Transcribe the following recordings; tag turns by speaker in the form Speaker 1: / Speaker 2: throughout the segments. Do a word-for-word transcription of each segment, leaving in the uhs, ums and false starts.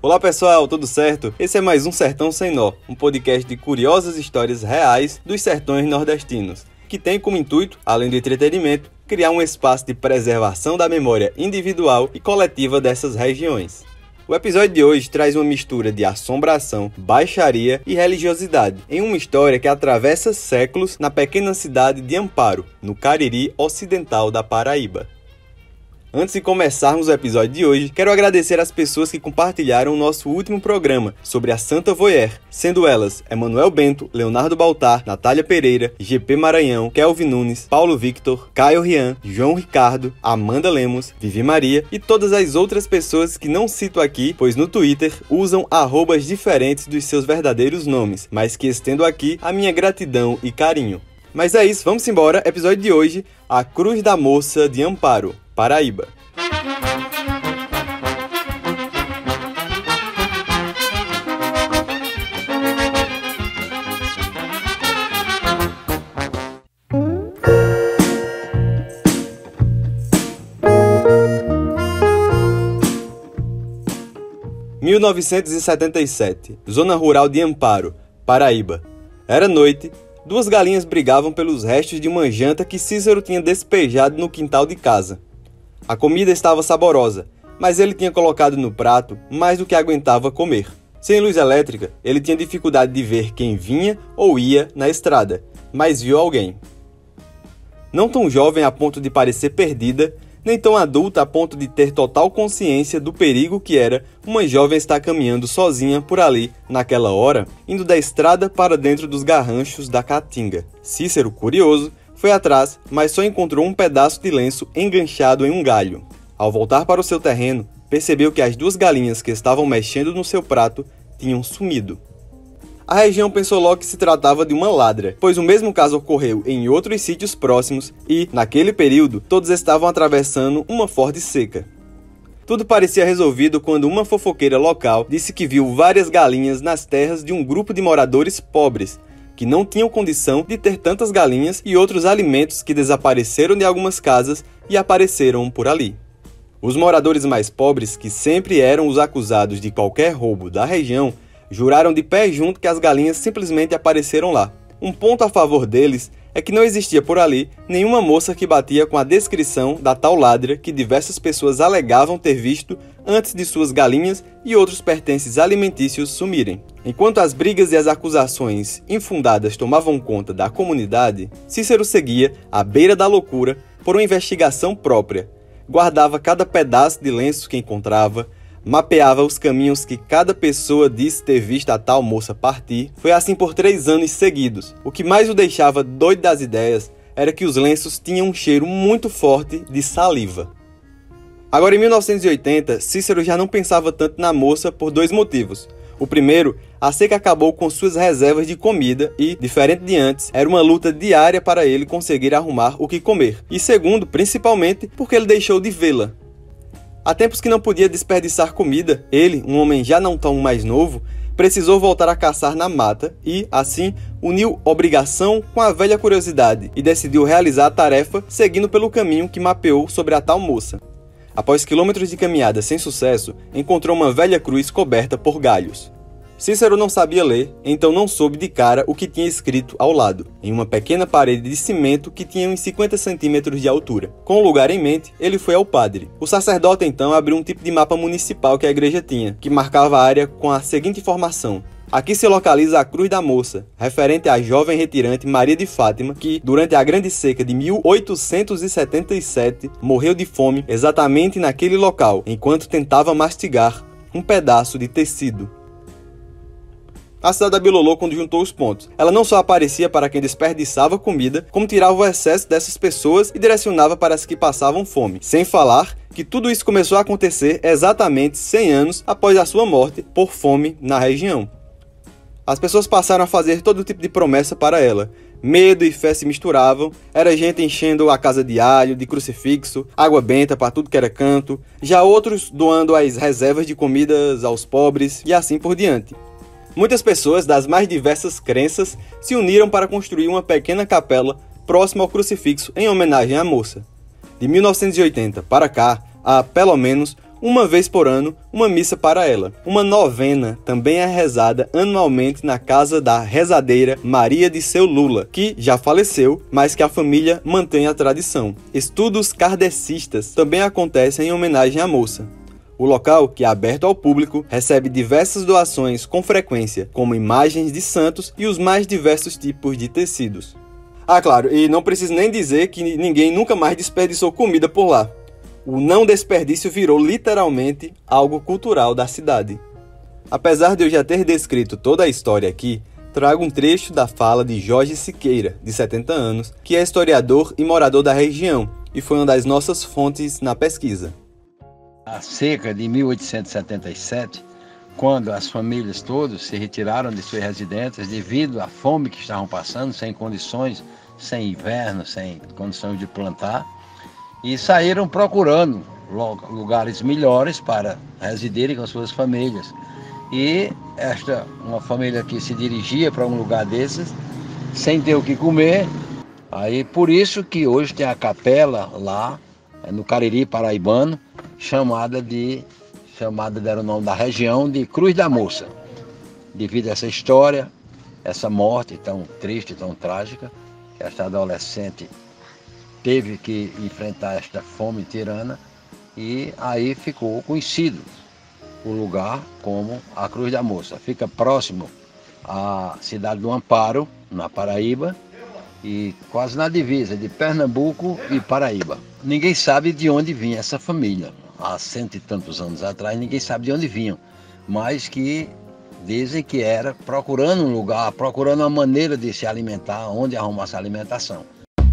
Speaker 1: Olá pessoal, tudo certo? Esse é mais um Sertão Sem Nó, um podcast de curiosas histórias reais dos sertões nordestinos, que tem como intuito, além do entretenimento, criar um espaço de preservação da memória individual e coletiva dessas regiões. O episódio de hoje traz uma mistura de assombração, baixaria e religiosidade, em uma história que atravessa séculos na pequena cidade de Amparo, no Cariri ocidental da Paraíba. Antes de começarmos o episódio de hoje, quero agradecer às pessoas que compartilharam o nosso último programa sobre a Santa Voyer, sendo elas Emanuel Bento, Leonardo Baltar, Natália Pereira, G P Maranhão, Kelvin Nunes, Paulo Victor, Caio Rian, João Ricardo, Amanda Lemos, Vivi Maria e todas as outras pessoas que não cito aqui, pois no Twitter usam arrobas diferentes dos seus verdadeiros nomes, mas que estendo aqui a minha gratidão e carinho. Mas é isso, vamos embora, episódio de hoje, a Cruz da Moça de Amparo, Paraíba. mil novecentos e setenta e sete, zona rural de Amparo, Paraíba. Era noite. Duas galinhas brigavam pelos restos de uma janta que Cícero tinha despejado no quintal de casa. A comida estava saborosa, mas ele tinha colocado no prato mais do que aguentava comer. Sem luz elétrica, ele tinha dificuldade de ver quem vinha ou ia na estrada, mas viu alguém. Não tão jovem a ponto de parecer perdida, nem tão adulta a ponto de ter total consciência do perigo que era uma jovem estar caminhando sozinha por ali, naquela hora, indo da estrada para dentro dos garranchos da caatinga. Cícero, curioso, foi atrás, mas só encontrou um pedaço de lenço enganchado em um galho. Ao voltar para o seu terreno, percebeu que as duas galinhas que estavam mexendo no seu prato tinham sumido. A região pensou logo que se tratava de uma ladra, pois o mesmo caso ocorreu em outros sítios próximos e, naquele período, todos estavam atravessando uma forte seca. Tudo parecia resolvido quando uma fofoqueira local disse que viu várias galinhas nas terras de um grupo de moradores pobres, que não tinham condição de ter tantas galinhas e outros alimentos que desapareceram de algumas casas e apareceram por ali. Os moradores mais pobres, que sempre eram os acusados de qualquer roubo da região, juraram de pé junto que as galinhas simplesmente apareceram lá. Um ponto a favor deles é que não existia por ali nenhuma moça que batia com a descrição da tal ladra que diversas pessoas alegavam ter visto antes de suas galinhas e outros pertences alimentícios sumirem. Enquanto as brigas e as acusações infundadas tomavam conta da comunidade, Cícero seguia, à beira da loucura, por uma investigação própria. Guardava cada pedaço de lenço que encontrava, mapeava os caminhos que cada pessoa disse ter visto a tal moça partir. Foi assim por três anos seguidos. O que mais o deixava doido das ideias era que os lenços tinham um cheiro muito forte de saliva. Agora, em mil novecentos e oitenta, Cícero já não pensava tanto na moça por dois motivos. O primeiro, a seca acabou com suas reservas de comida e, diferente de antes, era uma luta diária para ele conseguir arrumar o que comer. E segundo, principalmente, porque ele deixou de vê-la. Há tempos que não podia desperdiçar comida, ele, um homem já não tão mais novo, precisou voltar a caçar na mata e, assim, uniu obrigação com a velha curiosidade e decidiu realizar a tarefa seguindo pelo caminho que mapeou sobre a tal moça. Após quilômetros de caminhada sem sucesso, encontrou uma velha cruz coberta por galhos. Cícero não sabia ler, então não soube de cara o que tinha escrito ao lado, em uma pequena parede de cimento que tinha uns cinquenta centímetros de altura. Com o lugar em mente, ele foi ao padre. O sacerdote então abriu um tipo de mapa municipal que a igreja tinha, que marcava a área com a seguinte informação: aqui se localiza a Cruz da Moça, referente à jovem retirante Maria de Fátima, que, durante a Grande Seca de mil oitocentos e setenta e sete, morreu de fome exatamente naquele local, enquanto tentava mastigar um pedaço de tecido. A cidade abilolou quando juntou os pontos. Ela não só aparecia para quem desperdiçava comida, como tirava o excesso dessas pessoas e direcionava para as que passavam fome. Sem falar que tudo isso começou a acontecer exatamente cem anos após a sua morte por fome na região. As pessoas passaram a fazer todo tipo de promessa para ela. Medo e fé se misturavam, era gente enchendo a casa de alho, de crucifixo, água benta para tudo que era canto, já outros doando as reservas de comidas aos pobres e assim por diante. Muitas pessoas das mais diversas crenças se uniram para construir uma pequena capela próxima ao crucifixo em homenagem à moça. De mil novecentos e oitenta para cá, há pelo menos uma vez por ano, uma missa para ela. Uma novena também é rezada anualmente na casa da rezadeira Maria de Seu Lula, que já faleceu, mas que a família mantém a tradição. Estudos kardecistas também acontecem em homenagem à moça. O local, que é aberto ao público, recebe diversas doações com frequência, como imagens de santos e os mais diversos tipos de tecidos. Ah, claro, e não preciso nem dizer que ninguém nunca mais desperdiçou comida por lá. O não desperdício virou literalmente algo cultural da cidade. Apesar de eu já ter descrito toda a história aqui, trago um trecho da fala de Jorge Siqueira, de setenta anos, que é historiador e morador da região e foi uma das nossas fontes na pesquisa.
Speaker 2: Há cerca de mil oitocentos e setenta e sete, quando as famílias todas se retiraram de suas residências devido à fome que estavam passando, sem condições, sem inverno, sem condições de plantar, e saíram procurando lugares melhores para residirem com suas famílias. E esta, uma família que se dirigia para um lugar desses, sem ter o que comer, aí por isso que hoje tem a capela lá, no Cariri paraibano, chamada de, chamada deram o nome da região de Cruz da Moça, devido a essa história, essa morte tão triste, tão trágica, que esta adolescente teve que enfrentar esta fome tirana, e aí ficou conhecido o lugar como a Cruz da Moça. Fica próximo à cidade do Amparo, na Paraíba, e quase na divisa de Pernambuco e Paraíba. Ninguém sabe de onde vinha essa família. Há cento e tantos anos atrás, ninguém sabe de onde vinham, mas que dizem que era procurando um lugar, procurando uma maneira de se alimentar, onde arrumar essa alimentação.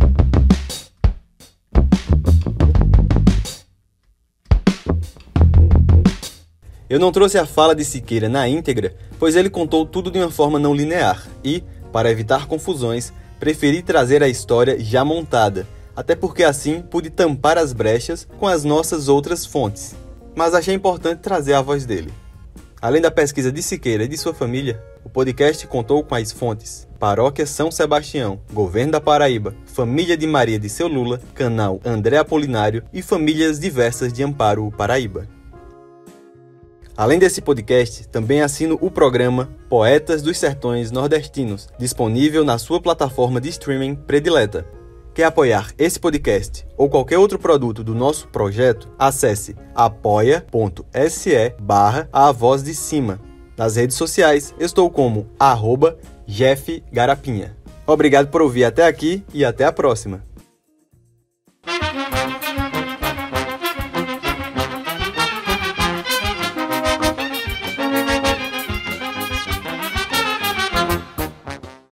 Speaker 1: Eu não trouxe a fala de Siqueira na íntegra, pois ele contou tudo de uma forma não linear e, para evitar confusões, preferi trazer a história já montada, até porque assim pude tampar as brechas com as nossas outras fontes. Mas achei importante trazer a voz dele. Além da pesquisa de Siqueira e de sua família, o podcast contou com as fontes Paróquia São Sebastião, Governo da Paraíba, Família de Maria de Seu Lula, Canal André Apolinário e famílias diversas de Amparo, Paraíba. Além desse podcast, também assino o programa Poetas dos Sertões Nordestinos, disponível na sua plataforma de streaming predileta. Quer apoiar esse podcast ou qualquer outro produto do nosso projeto? Acesse apoia.se barra a voz de cima. Nas redes sociais, estou como arroba Jeff Garapinha. Obrigado por ouvir até aqui e até a próxima.